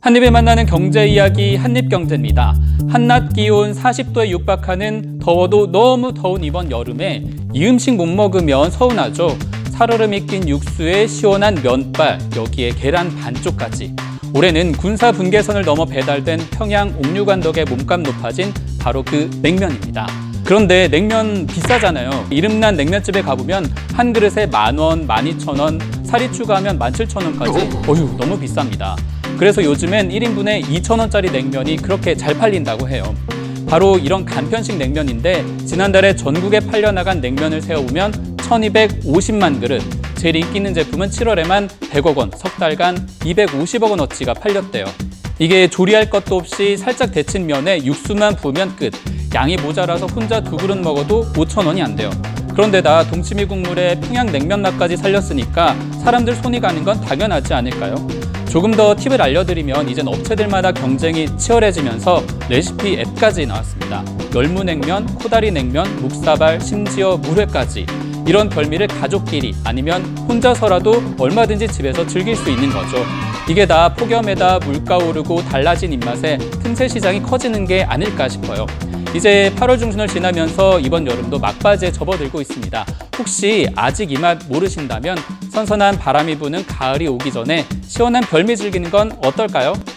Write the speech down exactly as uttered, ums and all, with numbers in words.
한입에 만나는 경제 이야기 한입경제입니다. 한낮 기온 사십 도에 육박하는 더워도 너무 더운 이번 여름에 이 음식 못 먹으면 서운하죠. 살얼음이 낀 육수에 시원한 면발, 여기에 계란 반쪽까지. 올해는 군사 분계선을 넘어 배달된 평양 옥류관 덕에 몸값 높아진 바로 그 냉면입니다. 그런데 냉면 비싸잖아요. 이름난 냉면집에 가보면 한 그릇에 만 원, 만 이천 원, 살이 추가하면 만 칠천 원까지 어휴 너무 비쌉니다. 그래서 요즘엔 일 인분에 이천 원짜리 냉면이 그렇게 잘 팔린다고 해요. 바로 이런 간편식 냉면인데 지난달에 전국에 팔려나간 냉면을 세어보면 천이백오십만 그릇, 제일 인기 있는 제품은 칠월에만 백억 원, 석 달간 이백오십억 원어치가 팔렸대요. 이게 조리할 것도 없이 살짝 데친 면에 육수만 부으면 끝. 양이 모자라서 혼자 두 그릇 먹어도 오천 원이 안 돼요. 그런데다 동치미 국물에 평양냉면 맛까지 살렸으니까 사람들 손이 가는 건 당연하지 않을까요? 조금 더 팁을 알려드리면 이젠 업체들마다 경쟁이 치열해지면서 레시피 앱까지 나왔습니다. 열무냉면, 코다리냉면, 묵사발, 심지어 물회까지. 이런 별미를 가족끼리 아니면 혼자서라도 얼마든지 집에서 즐길 수 있는 거죠. 이게 다 폭염에다 물가 오르고 달라진 입맛에 틈새 시장이 커지는 게 아닐까 싶어요. 이제 팔월 중순을 지나면서 이번 여름도 막바지에 접어들고 있습니다. 혹시 아직 이 맛 모르신다면 선선한 바람이 부는 가을이 오기 전에 시원한 별미 즐기는 건 어떨까요?